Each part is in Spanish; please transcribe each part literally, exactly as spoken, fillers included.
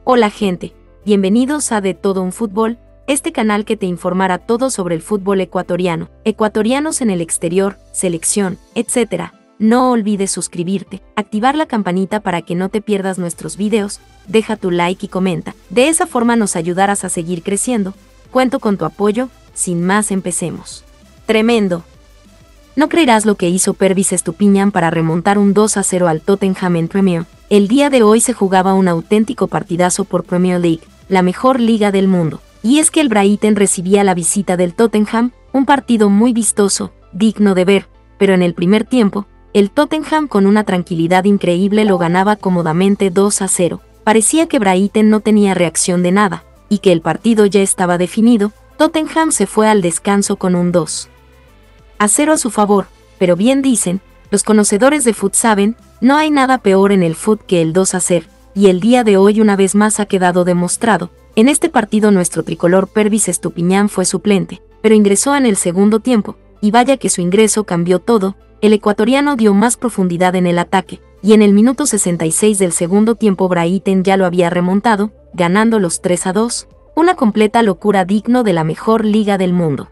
Hola gente, bienvenidos a De Todo un Fútbol, este canal que te informará todo sobre el fútbol ecuatoriano, ecuatorianos en el exterior, selección, etcétera. No olvides suscribirte, activar la campanita para que no te pierdas nuestros videos, deja tu like y comenta, de esa forma nos ayudarás a seguir creciendo. Cuento con tu apoyo, sin más empecemos. Tremendo. No creerás lo que hizo Pervis Estupiñán para remontar un dos a cero al Tottenham en Premier. El día de hoy se jugaba un auténtico partidazo por Premier League, la mejor liga del mundo. Y es que el Brighton recibía la visita del Tottenham, un partido muy vistoso, digno de ver, pero en el primer tiempo, el Tottenham con una tranquilidad increíble lo ganaba cómodamente dos a cero. Parecía que Brighton no tenía reacción de nada, y que el partido ya estaba definido. Tottenham se fue al descanso con un dos a cero a su favor, pero bien dicen, los conocedores de fútbol saben, no hay nada peor en el fútbol que el dos a cero, y el día de hoy una vez más ha quedado demostrado. En este partido nuestro tricolor Pervis Estupiñán fue suplente, pero ingresó en el segundo tiempo, y vaya que su ingreso cambió todo. El ecuatoriano dio más profundidad en el ataque, y en el minuto sesenta y seis del segundo tiempo Brighton ya lo había remontado, ganando los tres a dos, una completa locura digno de la mejor liga del mundo.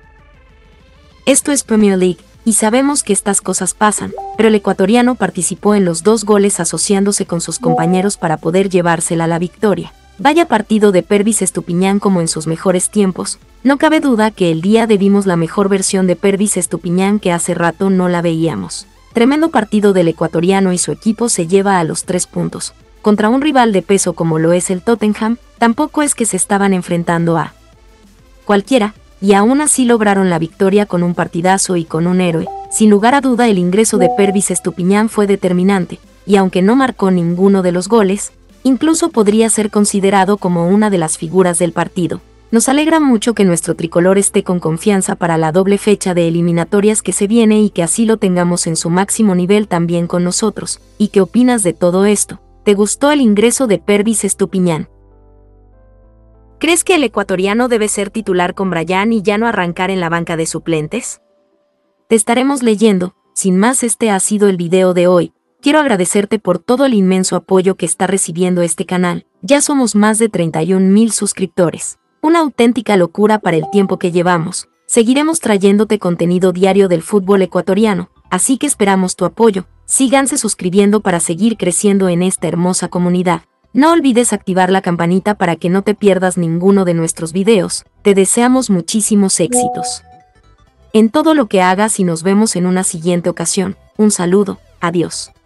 Esto es Premier League, y sabemos que estas cosas pasan, pero el ecuatoriano participó en los dos goles asociándose con sus compañeros para poder llevársela a la victoria. Vaya partido de Pervis Estupiñán como en sus mejores tiempos. No cabe duda que el día de vimos la mejor versión de Pervis Estupiñán que hace rato no la veíamos. Tremendo partido del ecuatoriano y su equipo se lleva a los tres puntos. Contra un rival de peso como lo es el Tottenham, tampoco es que se estaban enfrentando a cualquiera, y aún así lograron la victoria con un partidazo y con un héroe. Sin lugar a duda el ingreso de Pervis Estupiñán fue determinante, y aunque no marcó ninguno de los goles, incluso podría ser considerado como una de las figuras del partido. Nos alegra mucho que nuestro tricolor esté con confianza para la doble fecha de eliminatorias que se viene y que así lo tengamos en su máximo nivel también con nosotros. ¿Y qué opinas de todo esto? ¿Te gustó el ingreso de Pervis Estupiñán? ¿Crees que el ecuatoriano debe ser titular con Bryan y ya no arrancar en la banca de suplentes? Te estaremos leyendo. Sin más, este ha sido el video de hoy. Quiero agradecerte por todo el inmenso apoyo que está recibiendo este canal. Ya somos más de treinta y un mil suscriptores. Una auténtica locura para el tiempo que llevamos. Seguiremos trayéndote contenido diario del fútbol ecuatoriano, así que esperamos tu apoyo. Síganse suscribiendo para seguir creciendo en esta hermosa comunidad. No olvides activar la campanita para que no te pierdas ninguno de nuestros videos. Te deseamos muchísimos éxitos en todo lo que hagas y nos vemos en una siguiente ocasión. Un saludo, adiós.